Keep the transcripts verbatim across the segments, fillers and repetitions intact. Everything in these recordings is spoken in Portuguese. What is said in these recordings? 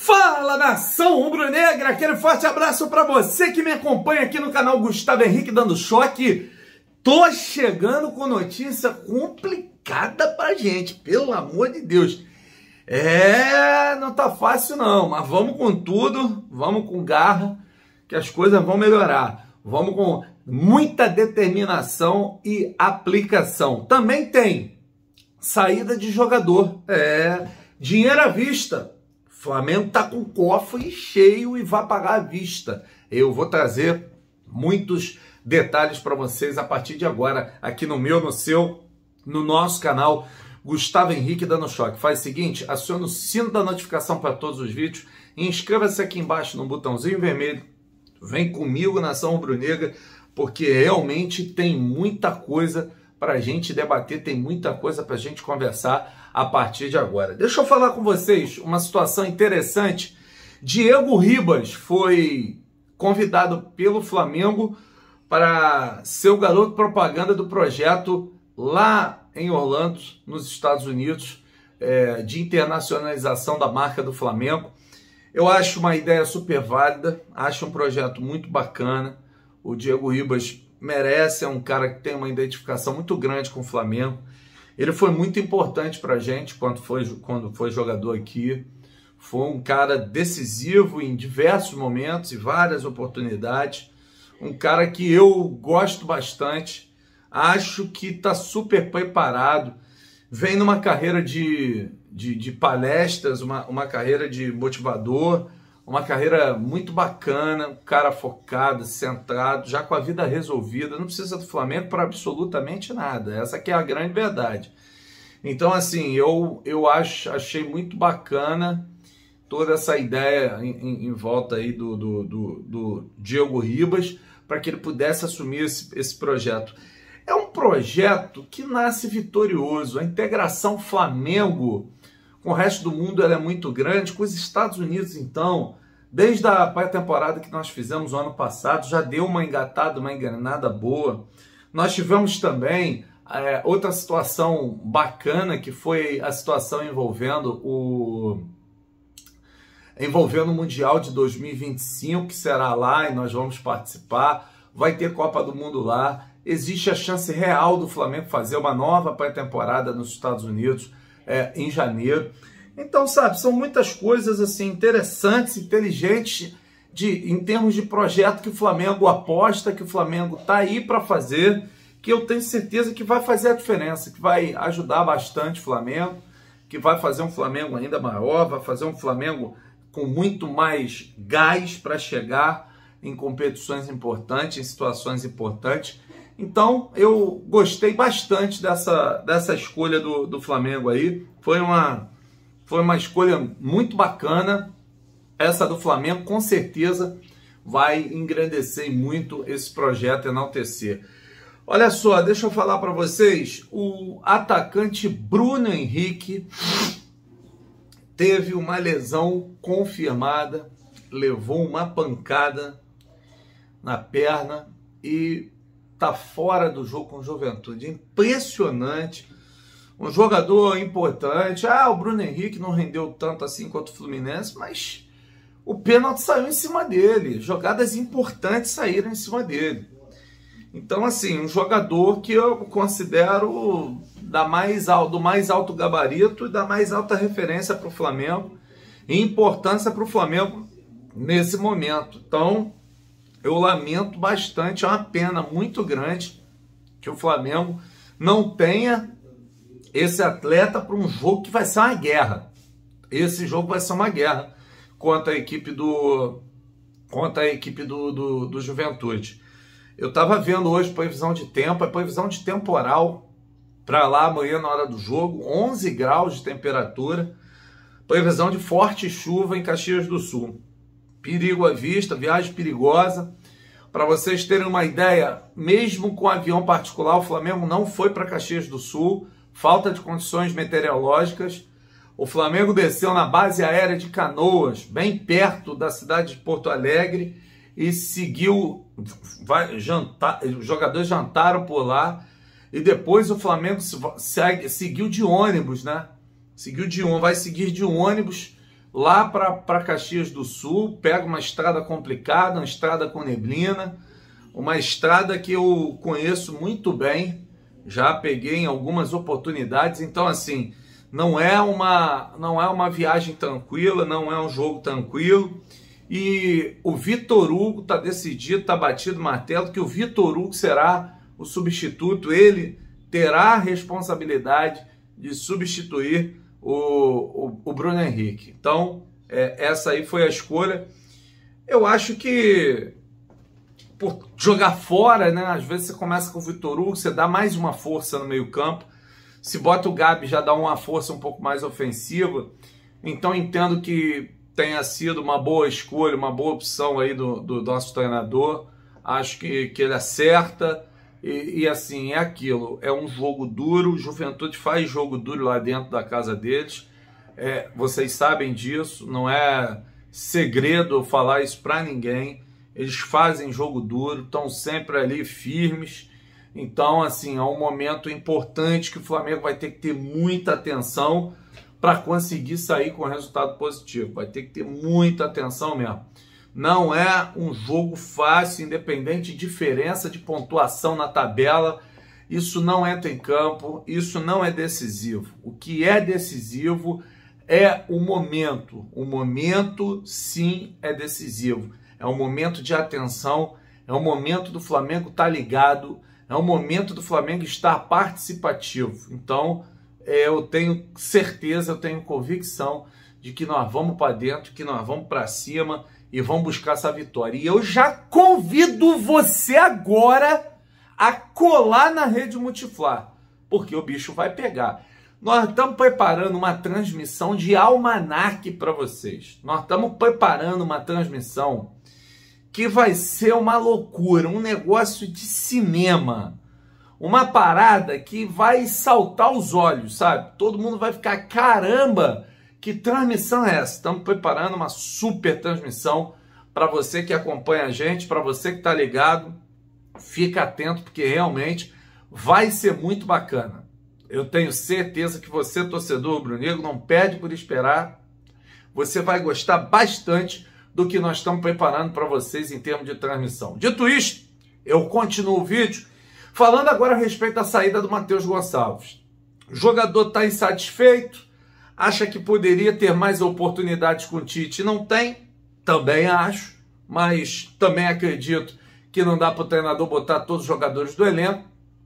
Fala, nação rubro-negra, aquele forte abraço para você que me acompanha aqui no canal Gustavo Henrique Dando Choque. Tô chegando com notícia complicada pra gente, pelo amor de Deus. É, não tá fácil não, mas vamos com tudo, vamos com garra, que as coisas vão melhorar. Vamos com muita determinação e aplicação. Também tem saída de jogador, é, dinheiro à vista. O Flamengo tá com o cofre cheio e vai pagar à vista. Eu vou trazer muitos detalhes para vocês a partir de agora, aqui no meu, no seu, no nosso canal Gustavo Henrique Dando Choque. Faz o seguinte, aciona o sino da notificação para todos os vídeos, inscreva-se aqui embaixo no botãozinho vermelho, vem comigo, nação rubro-negra, porque realmente tem muita coisa para a gente debater, tem muita coisa para a gente conversar a partir de agora. Deixa eu falar com vocês uma situação interessante. Diego Ribas foi convidado pelo Flamengo para ser o garoto propaganda do projeto lá em Orlando, nos Estados Unidos, é, de internacionalização da marca do Flamengo. Eu acho uma ideia super válida, acho um projeto muito bacana. O Diego Ribas merece, é um cara que tem uma identificação muito grande com o Flamengo. Ele foi muito importante para a gente quando foi, quando foi jogador aqui. Foi um cara decisivo em diversos momentos e várias oportunidades. Um cara que eu gosto bastante. Acho que está super preparado. Vem numa carreira de, de, de palestras, uma, uma carreira de motivador, uma carreira muito bacana, um cara focado, centrado, já com a vida resolvida, não precisa do Flamengo para absolutamente nada, essa aqui é a grande verdade. Então, assim, eu, eu acho, achei muito bacana toda essa ideia em, em, em volta aí do, do, do, do Diego Ribas, para que ele pudesse assumir esse, esse projeto. É um projeto que nasce vitorioso, a integração Flamengo com o resto do mundo ela é muito grande, com os Estados Unidos, então, desde a pré-temporada que nós fizemos o ano passado, já deu uma engatada, uma engrenada boa. Nós tivemos também é, outra situação bacana, que foi a situação envolvendo o, envolvendo o Mundial de dois mil e vinte e cinco, que será lá e nós vamos participar. Vai ter Copa do Mundo lá. Existe a chance real do Flamengo fazer uma nova pré-temporada nos Estados Unidos, É, em janeiro. Então, sabe, são muitas coisas assim interessantes, inteligentes de, em termos de projeto que o Flamengo aposta, que o Flamengo está aí para fazer, que eu tenho certeza que vai fazer a diferença, que vai ajudar bastante o Flamengo, que vai fazer um Flamengo ainda maior, vai fazer um Flamengo com muito mais gás para chegar em competições importantes, em situações importantes. Então, eu gostei bastante dessa, dessa escolha do, do Flamengo aí. Foi uma, foi uma escolha muito bacana. Essa do Flamengo, com certeza, vai engrandecer muito esse projeto, enaltecer. Olha só, deixa eu falar para vocês. O atacante Bruno Henrique teve uma lesão confirmada, levou uma pancada na perna e tá fora do jogo com Juventude. Impressionante. Um jogador importante. Ah, o Bruno Henrique não rendeu tanto assim quanto o Fluminense, mas o pênalti saiu em cima dele. Jogadas importantes saíram em cima dele. Então, assim, um jogador que eu considero da mais, do mais alto gabarito e da mais alta referência para o Flamengo e importância para o Flamengo nesse momento. Então, eu lamento bastante, é uma pena muito grande que o Flamengo não tenha esse atleta para um jogo que vai ser uma guerra. Esse jogo vai ser uma guerra contra a equipe do, contra a equipe do, do, do Juventude. Eu estava vendo hoje previsão de tempo, a previsão de temporal para lá amanhã na hora do jogo, onze graus de temperatura, previsão de forte chuva em Caxias do Sul. Perigo à vista, viagem perigosa. Para vocês terem uma ideia, mesmo com avião particular, o Flamengo não foi para Caxias do Sul, falta de condições meteorológicas. O Flamengo desceu na base aérea de Canoas, bem perto da cidade de Porto Alegre, e seguiu, vai, jantar, os jogadores jantaram por lá, e depois o Flamengo segue, seguiu de ônibus, né? Seguiu de ônibus, vai seguir de ônibus lá para Caxias do Sul, pega uma estrada complicada, uma estrada com neblina, uma estrada que eu conheço muito bem, já peguei em algumas oportunidades, então assim, não é uma, não é uma viagem tranquila, não é um jogo tranquilo, e o Vitor Hugo está decidido, está batido o martelo, que o Vitor Hugo será o substituto, ele terá a responsabilidade de substituir o, o, o Bruno Henrique. Então, é, essa aí foi a escolha. Eu acho que por jogar fora, né? Às vezes você começa com o Vitor Hugo, você dá mais uma força no meio campo. Se bota o Gabi, já dá uma força um pouco mais ofensiva. Então, entendo que tenha sido uma boa escolha, uma boa opção aí do, do nosso treinador. Acho que, que ele acerta. E, e assim, é aquilo, é um jogo duro, o Juventude faz jogo duro lá dentro da casa deles, é, vocês sabem disso, não é segredo eu falar isso para ninguém, eles fazem jogo duro, estão sempre ali firmes, então assim, é um momento importante que o Flamengo vai ter que ter muita atenção para conseguir sair com resultado positivo, vai ter que ter muita atenção mesmo. Não é um jogo fácil, independente de diferença de pontuação na tabela. Isso não entra em campo, isso não é decisivo. O que é decisivo é o momento. O momento, sim, é decisivo. É um momento de atenção, é um momento do Flamengo estar ligado, é um momento do Flamengo estar participativo. Então, eu tenho certeza, eu tenho convicção de que nós vamos para dentro, que nós vamos para cima, e vão buscar essa vitória. E eu já convido você agora a colar na Rede Multiflá, porque o bicho vai pegar. Nós estamos preparando uma transmissão de almanaque para vocês. Nós estamos preparando uma transmissão que vai ser uma loucura, um negócio de cinema. Uma parada que vai saltar os olhos, sabe? Todo mundo vai ficar, caramba, que transmissão é essa? Estamos preparando uma super transmissão para você que acompanha a gente, para você que está ligado. Fica atento, porque realmente vai ser muito bacana. Eu tenho certeza que você, torcedor rubro-negro, não perde por esperar. Você vai gostar bastante do que nós estamos preparando para vocês em termos de transmissão. Dito isto, eu continuo o vídeo falando agora a respeito da saída do Matheus Gonçalves. O jogador está insatisfeito, acha que poderia ter mais oportunidades com o Tite, não tem, também acho, mas também acredito que não dá para o treinador botar todos os jogadores do elenco,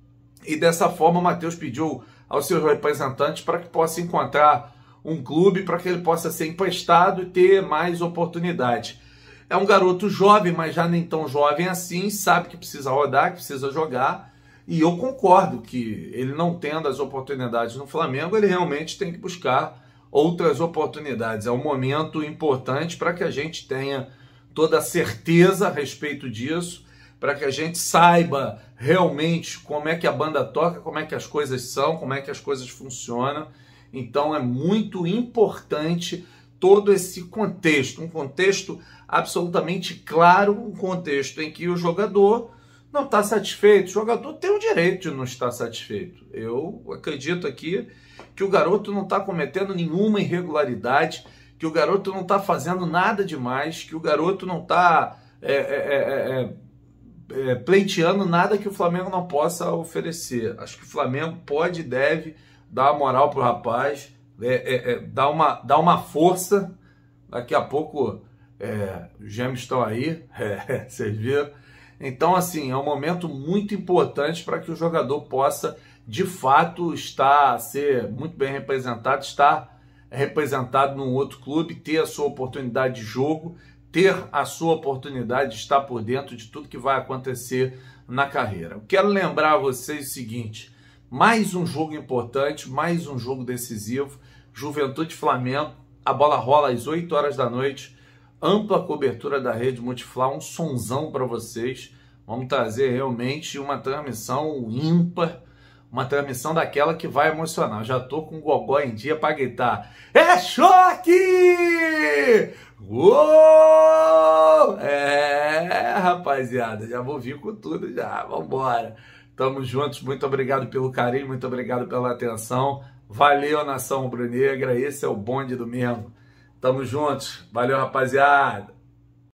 e dessa forma o Matheus pediu aos seus representantes para que possa encontrar um clube, para que ele possa ser emprestado e ter mais oportunidade. É um garoto jovem, mas já nem tão jovem assim, sabe que precisa rodar, que precisa jogar, e eu concordo que ele não tendo as oportunidades no Flamengo, ele realmente tem que buscar outras oportunidades. É um momento importante para que a gente tenha toda a certeza a respeito disso, para que a gente saiba realmente como é que a banda toca, como é que as coisas são, como é que as coisas funcionam. Então é muito importante todo esse contexto, um contexto absolutamente claro, um contexto em que o jogador não está satisfeito. O jogador tem o direito de não estar satisfeito. Eu acredito aqui que o garoto não está cometendo nenhuma irregularidade, que o garoto não está fazendo nada demais, que o garoto não está é, é, é, é, pleiteando nada que o Flamengo não possa oferecer. Acho que o Flamengo pode e deve dar uma moral para o rapaz, é, é, é, dar, uma, dar uma força. Daqui a pouco é, os gêmeos estão aí, é, vocês viram. Então, assim, é um momento muito importante para que o jogador possa, de fato, estar, ser muito bem representado, estar representado num outro clube, ter a sua oportunidade de jogo, ter a sua oportunidade de estar por dentro de tudo que vai acontecer na carreira. Eu quero lembrar a vocês o seguinte, mais um jogo importante, mais um jogo decisivo, Juventude e Flamengo, a bola rola às oito horas da noite, ampla cobertura da Rede Multiflá, um sonzão para vocês. Vamos trazer realmente uma transmissão ímpar, uma transmissão daquela que vai emocionar. Eu já tô com o gogó em dia para gritar. É choque! Uou! É, rapaziada, já vou vir com tudo já. Vambora. Tamo juntos. Muito obrigado pelo carinho, muito obrigado pela atenção. Valeu, nação rubro-negra. Esse é o bonde do mesmo. Tamo juntos. Valeu, rapaziada.